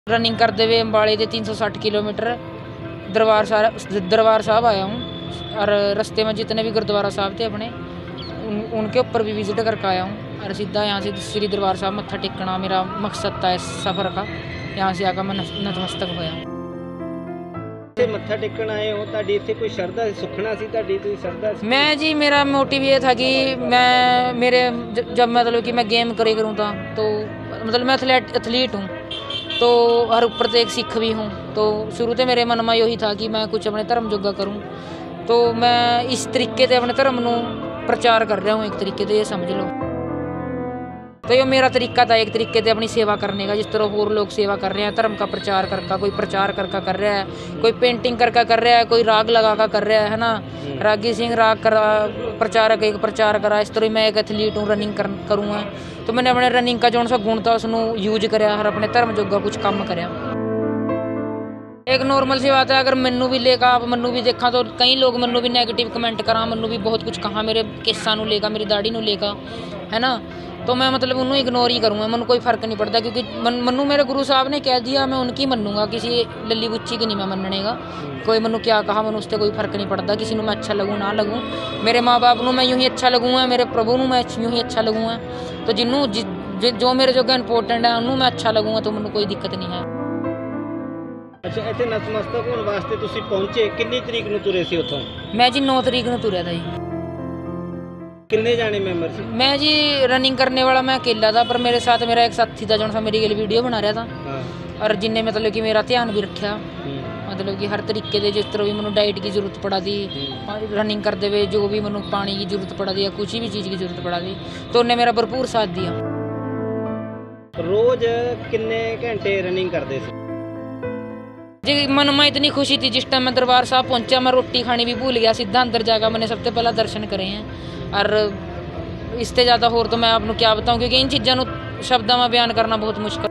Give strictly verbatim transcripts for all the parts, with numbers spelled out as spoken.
Running करते हुए अम्बाले के तीन सौ साठ किलोमीटर दरबार साहब दरबार साहब आया हूँ और रास्ते में जितने भी गुरुद्वारा साहब थे अपने उन, उनके ऊपर भी विजिट करके आया हूँ और सीधा यहाँ से श्री दरबार साहब मत्था टेकना मेरा मकसद था इस सफ़र का। यहाँ से आकर मैं नतमस्तक होया हूँ। मत्था टेकन आए हो ताड़ी इत्थे कोई शरधा सुखना सी ताड़ी कोई शरधा सी? मैं जी मेरा मोटिव ये था कि मैं मेरे जब मतलब कि मैं गेम करे करूँ था तो मतलब मैं एथलीट एथलीट हूँ तो हर ऊपर से एक सिख भी हूँ तो शुरू से मेरे मन में यही था कि मैं कुछ अपने धर्म जोगा करूँ तो मैं इस तरीके से अपने धर्म नू प्रचार कर रहा हूँ। एक तरीके से ये समझ लो तो ये मेरा तरीका था एक तरीके से अपनी सेवा करने का। जिस तरह और लोग सेवा कर रहे हैं धर्म का प्रचार करके, कोई प्रचार करके कर रहा है, कोई पेंटिंग करके कर रहा है, कोई राग लगा कर कर रहा है ना, रागी सिंह राग करा प्रचारक एक प्रचार करा। इस तरह मैं एक एथलीट हूँ रनिंग कर करूँगा तो मैंने अपने रनिंग का जो सा गुण था उसनू यूज कराया और अपने धर्म जोगा कुछ काम कराया। एक नॉर्मल सी बात है अगर मैनू भी लेगा आप मैनू भी देखा तो कई लोग मैनू भी नैगेटिव कमेंट करा, मैनू भी बहुत कुछ कहा मेरे केसा नू लेगा, मेरी दाढ़ी नू लेगा, है ना, तो मैं मतलब उन्होंने इग्नोर ही करूँगा। मैनू कोई फर्क नहीं पड़ता क्योंकि मन मनु मेरे गुरु साहब ने कह दिया मैं उनकी मनूंगा, किसी लली बुच्ची की नहीं मैं मनने का। कोई मैनू क्या कहा मैनू उससे कोई फर्क नहीं पड़ता, किसी को मैं अच्छा लगूँ ना लगूँ, मेरे माँ बाप को मैं यूँ ही अच्छा लगूँगा, मेरे प्रभु को मैं यूँ ही अच्छा लगूँगा। तो जिन्हों जो मेरे जो इंपोर्टेंट है उन्होंने मैं अच्छा लगूँगा तो मैनू कोई दिक्कत नहीं है। अच्छा इत्थे नतमस्तक होने वास्ते तुसीं पहुंचे कितनी तरीक नूं तुरे सी उत्थों? मैं जी नौ तरीक नूं तुरया था जी। कितने जाने मेंबर सी? मैं जी रनिंग करने वाला मैं अकेला था पर मेरे साथ मेरा एक साथी था जो मेरी गल वीडियो बना रहा था। हाँ। और जिन्हें मतलब कि मेरा ध्यान भी रखा, मतलब कि हर तरीके से जिस तरह भी मैंने डाइट की जरूरत पड़ा दी रनिंग करते हुए, जो भी मैंने पानी की जरूरत पड़ा दी या कुछ भी चीज़ की जरूरत पड़ा दी तो उन्हें मेरा भरपूर साथ दिया। रोज कितने घंटे रनिंग करते थे? जी मन में इतनी खुशी थी जिस टाइम मैं दरबार साहब पहुंचा मैं रोटी खानी भी भूल गया, सीधा अंदर जाकर मैंने सबसे पहला दर्शन करे हैं। और इससे ज़्यादा होर तो मैं आपको क्या बताऊं क्योंकि इन चीज़ों को शब्दों में बयान करना बहुत मुश्किल।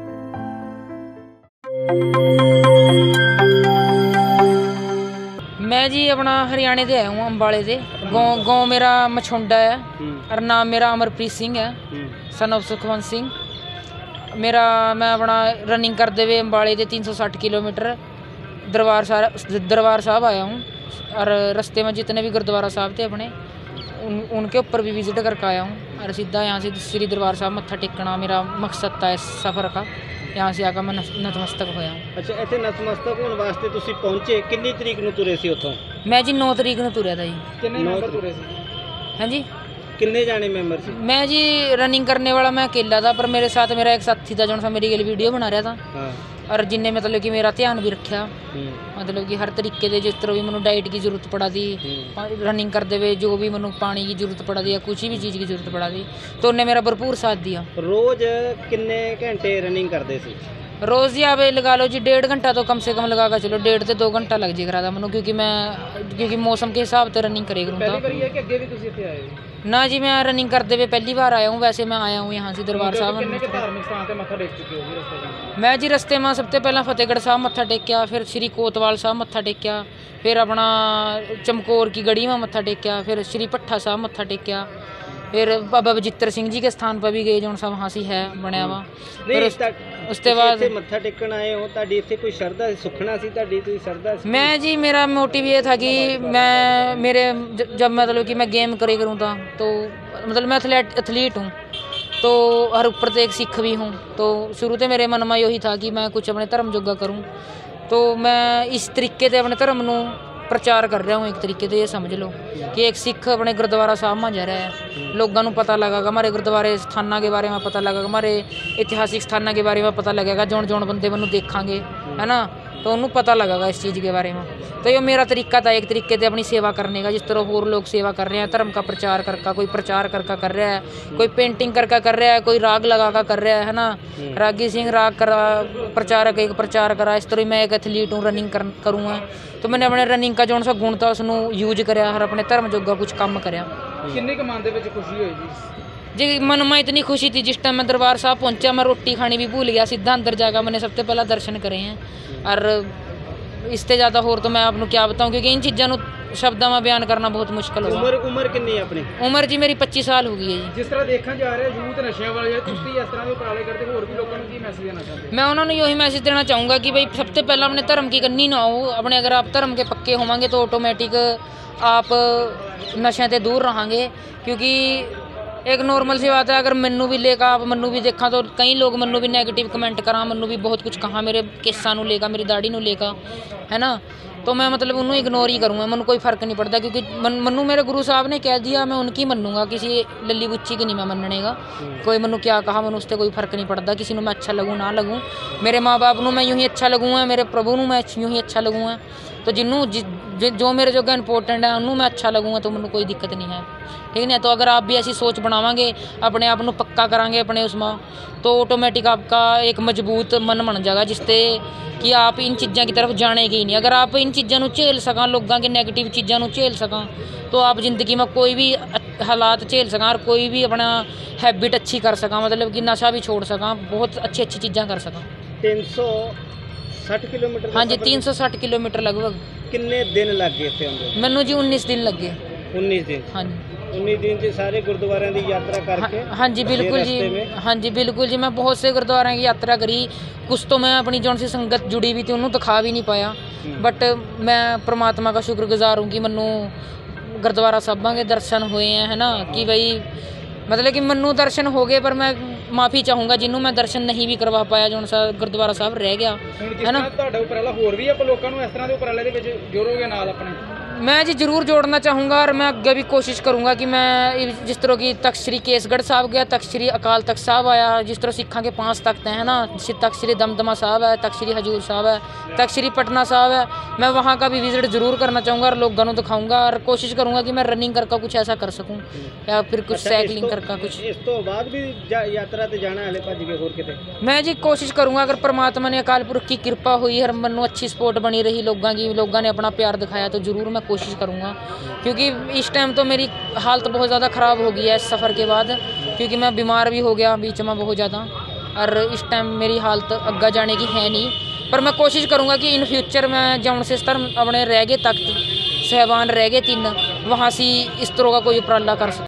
मैं जी अपना हरियाणे से आया हूँ अम्बाले से। गाँव गाँव मेरा मछुंडा है और नाम मेरा अमरप्रीत सिंह है, सन ऑफ सुखवंत सिंह। मेरा मैं अपना रनिंग करते हुए अम्बाले के तीन सौ साठ किलोमीटर दरबार साहब दरबार साहब आया हूँ और रास्ते में जितने भी गुरुद्वारा साहब थे अपने उन, उनके ऊपर भी विजिट करके आया हूँ और सीधा यहाँ से श्री दरबार साहब मत्था टेकना मेरा मकसद था इस सफ़र का। यहाँ से आकर मैं नतमस्तक होया हूँ। अच्छा इत्थे नतमस्तक होने वास्ते तुसीं पहुंचे कितनी तरीक नूं तुरे सी उत्थों? मैं जी नौ तरीक नूं तुरया था जी। कितने मेंबर तुरे सी? हाँ जी कितने जाने मेंबर सी? मैं जी रनिंग करने वाला मैं अकेला था पर मेरे साथ मेरा एक साथी था जो सा मेरी गल वीडियो बना रहा था। हाँ। और जिन्हें मतलब कि मेरा ध्यान भी रखा, मतलब कि हर तरीके से जिस तरह भी मैंने डाइट की जरूरत पड़ा दी रनिंग करते हुए, जो भी मैंने पानी की जरूरत पड़ा दी या कुछ भी चीज़ की जरूरत पड़ा दी तो उन्हें मेरा भरपूर साथ दिया। रोज कितने घंटे रनिंग करते सी? रोज़ ही आप लगा लो जी डेढ़ घंटा तो कम से कम लगा कर चलो, डेढ़ से दो घंटा लग जाएगा था मैंने क्योंकि मैं क्योंकि मौसम के हिसाब से रनिंग करे करूँगा ना जी। मैं रनिंग करते हुए पहली बार आया हूँ, वैसे मैं आया हूँ यहाँ से दरबार साहब। मैं जी रस्ते में सबसे पहला फतेहगढ़ साहब मत्था टेकिया, फिर श्री कोतवाल साहब मत्था टेकिया, फिर अपना चमकौर की गढ़ी में मत्था टेकिया, फिर श्री भट्ठा साहब मत्था टेकिया, फिर बाबा बजित्र सिंह जी के स्थान पर भी गए जो सा वहाँ से है बनया हुआ। फिर उसके बाद मत्था टेकन आए हो ताड़ी इत्थे कोई शरधा सुखना सी ताड़ी कोई शरधा सी? मैं जी मेरा मोटिव ये था कि मैं मेरे जब मतलब कि मैं गेम करे करूँ था तो मतलब मैं एथलीट एथलीट हूँ तो हर ऊपर से एक सिख भी हूँ तो शुरू से मेरे मन में यही था कि मैं कुछ अपने धर्म जोगा करूँ तो मैं इस तरीके से अपने धर्म नू प्रचार कर रहा हूँ। एक तरीके से ये समझ लो कि एक सिख अपने गुरुद्वारा साहब में जा रहा है, लोगों को पता लगेगा हमारे गुरुद्वारे स्थानों के बारे में पता लगेगा, हमारे ऐतिहासिक स्थानों के बारे में पता लगेगा, जौन जौन बंदे मैनू देखांगे है ना तो उन्होंने पता लगेगा इस चीज़ के बारे में। तो ये मेरा तरीका था एक तरीके से अपनी सेवा करने का। जिस तरह और लोग सेवा कर रहे हैं धर्म का प्रचार करके, कोई प्रचार करके कर रहा है, कोई पेंटिंग करके कर रहा है, कोई राग लगा कर कर रहा है ना, रागी सिंह राग करा प्रचारक एक प्रचार करा। इस तरह मैं एक एथलीट हूँ रनिंग कर करूँगा तो मैंने अपने रनिंग का जो सा गुण था उसनू यूज कराया और अपने धर्म जोगा कुछ काम कराया। कितने कमान दे विच खुशी हुई जी? जी मन में इतनी खुशी थी जिस टाइम मैं दरबार साहब पहुंचा मैं रोटी खानी भी भूल गया, सीधा अंदर जाकर मैंने सबसे पहला दर्शन करे हैं। और इससे ज़्यादा होर तो मैं आपको क्या बताऊं क्योंकि इन चीज़ों को शब्दों में बयान करना बहुत मुश्किल होगा। उम्र उम्र कितनी है अपनी? उम्र जी मेरी पच्चीस साल हो गई है जी। जिस तरह देखा जा रहा है यूथ नशे वाले ਤੁਸੀਂ ਇਸ ਤਰ੍ਹਾਂ ਦੇ ਉਪਰਾਲੇ ਕਰਦੇ ਹੋਰ ਵੀ ਲੋਕਾਂ ਨੂੰ ਕੀ ਮੈਸੇਜ ਦੇਣਾ ਚਾਹੁੰਦੇ? मैं उन्होंने यही मैसेज देना चाहूँगा कि भाई सबसे पहले अपने धर्म की करनी ना हो। अपने अगर आप धर्म के पक्के होवांगे तो ऑटोमेटिक आप नशे से दूर रहेंगे। क्योंकि एक नॉर्मल सी बात है, अगर मैनू भी लेकर आप मैनू भी देखा तो कई लोग मैनू भी नैगेटिव कमेंट करा, मैनू भी बहुत कुछ कहा मेरे केसा नू लेकर, मेरी दाढ़ी नू लेकर, है ना। तो मैं मतलब उन्होंने इग्नोर ही करूँगा, मैनू कोई फ़र्क नहीं पड़ता। क्योंकि मन मैनू मेरे गुरु साहब ने कह दिया, मैं उनकी मनूंगा, किसी लली बुच्ची की नहीं मैं मनने का। कोई मैनू क्या कहा मैनू उससे कोई फ़र्क नहीं पड़ता, किसी को मैं अच्छा लगूँ ना लगूँ। मेरे माँ बाप को मैं यूँ ही अच्छा लगूँगा, मेरे प्रभु को मैं यूँ ही अच्छा लगूँगा। तो जिन्हों जो मेरे जो इंपोर्टेंट है उन्होंने मैं अच्छा लगूँगा तो मैनू कोई दिक्कत नहीं है, ठीक है। तो अगर आप भी ऐसी सोच बनावांगे, अपने आप को पक्का करांगे अपने उसमें, तो ऑटोमेटिक आपका एक मजबूत मन बन जाएगा, जिससे कि आप इन चीज़ों की तरफ जानेंगे ही नहीं। अगर आप इन चीज़ों को झेल सका, लोगों के नैगेटिव चीज़ों को झेल सका, तो आप जिंदगी में कोई भी हालात झेल सका और कोई भी अपना हैबिट अच्छी कर सका, मतलब कि नशा भी छोड़ सका, बहुत अच्छी अच्छी चीज़ें कर सका। तीन सौ साठ किलोमीटर? हाँ जी, तीन सौ साठ किलोमीटर लगभग। कितने दिन लग गए थे अंदर? मैनू जी उन्नीस दिन लग गए। उन्नीस दिन? हाँ जी। उन्नीस दिन से सारे गुरुद्वारों की यात्रा करके? हाँ, हाँ जी बिल्कुल जी, हाँ जी बिल्कुल जी। मैं बहुत से गुरुद्वारों की यात्रा करी, कुछ तो मैं अपनी जौन सी संगत जुड़ी हुई थी उन्होंने दिखा भी नहीं पाया, बट मैं परमात्मा का शुक्रगुजार हूँ कि मैनू गुरुद्वारा साहबां के दर्शन हुए हैं, है ना। कि भाई मतलब कि मैनू दर्शन हो गए, पर मैं माफ़ी चाहूँगा जिन्होंने मैं दर्शन नहीं भी करवा पाया, जौन सा गुरुद्वारा साहब रह गया, है ना। ਤੁਹਾਡਾ ਉਪਰਾਲਾ ਹੋਰ ਵੀ ਆਪਾਂ ਲੋਕਾਂ ਨੂੰ ਇਸ ਤਰ੍ਹਾਂ ਦੇ ਉਪਰਾਲੇ ਦੇ ਵਿੱਚ ਜੋੜੋਗੇ ਨਾਲ ਆਪਣੇ? मैं जी ज़रूर जोड़ना चाहूँगा, और मैं अगे भी कोशिश करूँगा कि मैं जिस तरह की तख्त श्री केसगढ़ साहब गया, तख्त श्री अकाल तख्त साहब आया, जिस तरह सिखा के पांच तख्त हैं, है ना। तख्त श्री दमदमा साहब है, तख्त श्री हजूर साहब है, तख्त श्री पटना साहब है। मैं वहाँ का भी विजिट ज़रूर करना चाहूँगा और लोगों को दिखाऊँगा, और कोशिश करूँगा कि मैं रनिंग करके कुछ ऐसा कर सकूँ, या फिर कुछ साइकिलिंग करके कुछ। इस तो बाद भी यात्रा ते जाना है भज के होर किते? मैं जी कोशिश करूँगा, अगर परमात्मा ने अकाल पुरख की कृपा हुई और मैनू अच्छी सपोर्ट बनी रही लोगों की, लोगों ने अपना प्यार दिखाया, तो ज़रूर मैं कोशिश करूँगा। क्योंकि इस टाइम तो मेरी हालत बहुत ज़्यादा ख़राब हो गई है इस सफ़र के बाद, क्योंकि मैं बीमार भी हो गया बीच में बहुत ज़्यादा, और इस टाइम मेरी हालत अग्गा जाने की है नहीं। पर मैं कोशिश करूँगा कि इन फ्यूचर में जौन से स्तर अपने रह गए तख्त साहबान रह गए तीन, वहाँ से इस तरह का कोई उपराला कर सकूँ।